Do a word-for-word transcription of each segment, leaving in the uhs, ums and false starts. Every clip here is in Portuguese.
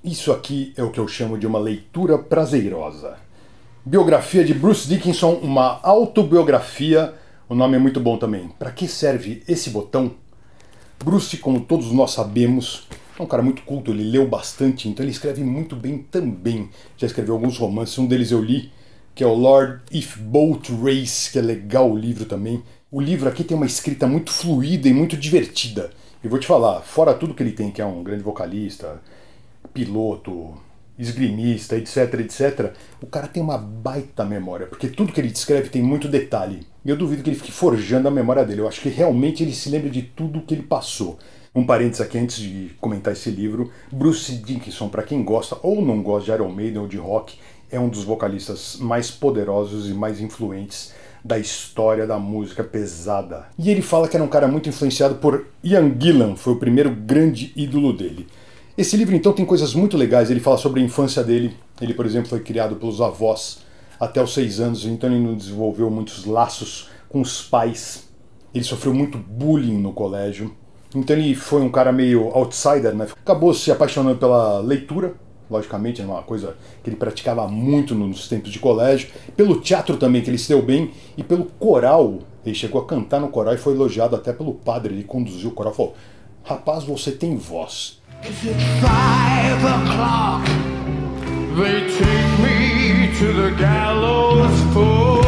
Isso aqui é o que eu chamo de uma leitura prazerosa. Biografia de Bruce Dickinson, uma autobiografia. O nome é muito bom também. Para que serve esse botão? Bruce, como todos nós sabemos, é um cara muito culto, ele leu bastante, então ele escreve muito bem também. Já escreveu alguns romances, um deles eu li, que é o Lord If Boat Race, que é legal o livro também. O livro aqui tem uma escrita muito fluida e muito divertida. E vou te falar, fora tudo que ele tem, que é um grande vocalista, piloto, esgrimista, etc, etcétera, o cara tem uma baita memória, porque tudo que ele descreve tem muito detalhe. E eu duvido que ele fique forjando a memória dele, eu acho que realmente ele se lembra de tudo que ele passou. Um parênteses aqui antes de comentar esse livro, Bruce Dickinson, para quem gosta ou não gosta de Iron Maiden ou de rock, é um dos vocalistas mais poderosos e mais influentes da história da música pesada. E ele fala que era um cara muito influenciado por Ian Gillan, foi o primeiro grande ídolo dele. Esse livro então tem coisas muito legais, ele fala sobre a infância dele. Ele, por exemplo, foi criado pelos avós até os seis anos, então ele não desenvolveu muitos laços com os pais. Ele sofreu muito bullying no colégio, então ele foi um cara meio outsider, né? Acabou se apaixonando pela leitura, logicamente, era uma coisa que ele praticava muito nos tempos de colégio, pelo teatro também, que ele se deu bem, e pelo coral. Ele chegou a cantar no coral e foi elogiado até pelo padre, ele conduziu o coral e falou: rapaz, você tem voz. Is it five o'clock? They take me to the gallows pole.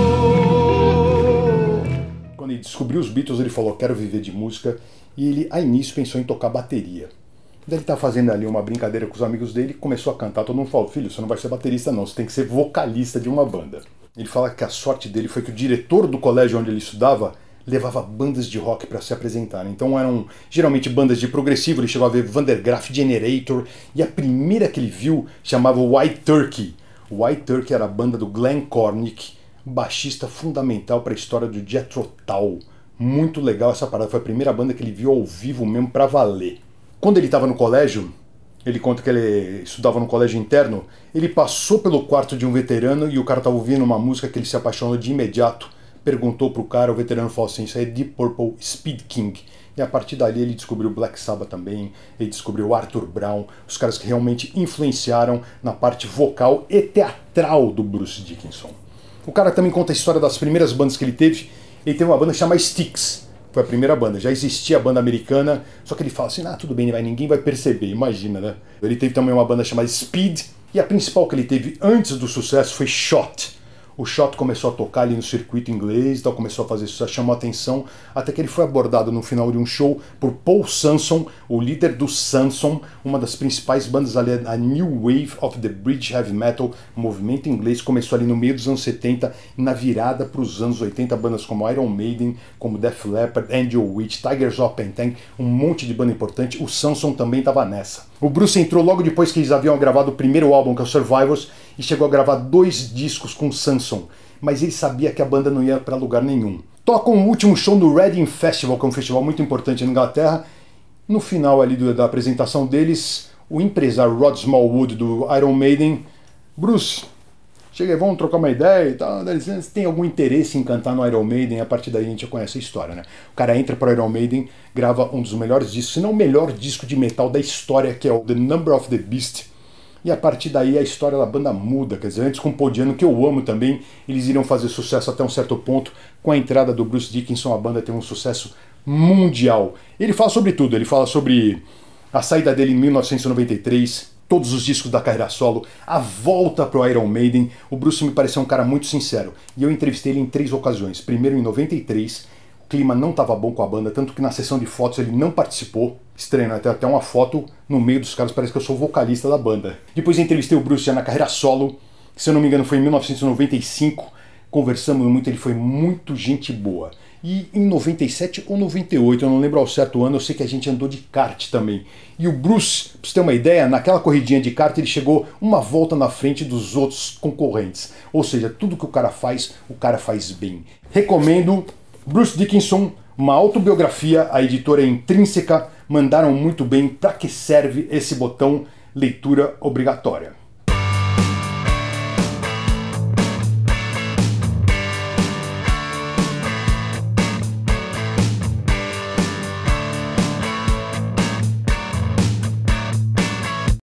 Quando ele descobriu os Beatles, ele falou: quero viver de música, e ele, a início, pensou em tocar bateria. Ele tá fazendo ali uma brincadeira com os amigos dele, começou a cantar, todo mundo falou: filho, você não vai ser baterista não, você tem que ser vocalista de uma banda. Ele fala que a sorte dele foi que o diretor do colégio onde ele estudava levava bandas de rock para se apresentar. Então eram geralmente bandas de progressivo, ele chegou a ver Vandergraaf Generator, e a primeira que ele viu chamava White Turkey. White Turkey era a banda do Glenn Cornick, baixista fundamental para a história do Jethro Tull. Muito legal essa parada, foi a primeira banda que ele viu ao vivo mesmo para valer. Quando ele estava no colégio, ele conta que ele estudava no colégio interno, ele passou pelo quarto de um veterano e o cara estava ouvindo uma música que ele se apaixonou de imediato. Perguntou pro cara, o veterano falou assim: isso aí é Deep Purple, Speed King. E a partir dali ele descobriu Black Sabbath também, ele descobriu Arthur Brown, os caras que realmente influenciaram na parte vocal e teatral do Bruce Dickinson. O cara também conta a história das primeiras bandas que ele teve. Ele teve uma banda chamada Styx, foi a primeira banda, já existia a banda americana, só que ele fala assim: ah, tudo bem, ninguém vai perceber, imagina, né? Ele teve também uma banda chamada Speed, e a principal que ele teve antes do sucesso foi Shot. O Shot começou a tocar ali no circuito inglês, então começou a fazer sucesso, chamou a atenção, até que ele foi abordado no final de um show por Paul Samson, o líder do Samson, uma das principais bandas ali, a New Wave of the British Heavy Metal, o movimento inglês começou ali no meio dos anos setenta, e na virada para os anos oitenta, bandas como Iron Maiden, como Def Leppard, Angel Witch, Tigers of Pentang, um monte de banda importante, o Samson também estava nessa. O Bruce entrou logo depois que eles haviam gravado o primeiro álbum, que é o Survivors, e chegou a gravar dois discos com o Samson, mas ele sabia que a banda não ia para lugar nenhum. Tocam o último show no Reading Festival, que é um festival muito importante na Inglaterra. No final ali do, da apresentação deles, o empresário Rod Smallwood do Iron Maiden: Bruce, chega aí, vamos trocar uma ideia e tal, você tem algum interesse em cantar no Iron Maiden? A partir daí a gente já conhece a história, né? O cara entra para o Iron Maiden, grava um dos melhores discos, se não o melhor disco de metal da história, que é o The Number of the Beast. E a partir daí a história da banda muda, quer dizer, antes com o Paul Di'Anno, que eu amo também, eles iriam fazer sucesso até um certo ponto. Com a entrada do Bruce Dickinson, a banda teve um sucesso mundial. Ele fala sobre tudo, ele fala sobre a saída dele em mil novecentos e noventa e três, todos os discos da carreira solo, a volta pro Iron Maiden. O Bruce me pareceu um cara muito sincero, e eu entrevistei ele em três ocasiões. Primeiro em noventa e três, o clima não estava bom com a banda, tanto que na sessão de fotos ele não participou. Estranho, né? Tem até uma foto no meio dos caras, parece que eu sou o vocalista da banda. Depois entrevistei o Bruce já na carreira solo, que, se eu não me engano foi em mil novecentos e noventa e cinco, conversamos muito, ele foi muito gente boa. E em noventa e sete ou noventa e oito, eu não lembro ao certo ano, eu sei que a gente andou de kart também. E o Bruce, pra você ter uma ideia, naquela corridinha de kart ele chegou uma volta na frente dos outros concorrentes. Ou seja, tudo que o cara faz, o cara faz bem. Recomendo Bruce Dickinson, uma autobiografia, a editora é Intrínseca, mandaram muito bem. Para que serve esse botão leitura obrigatória?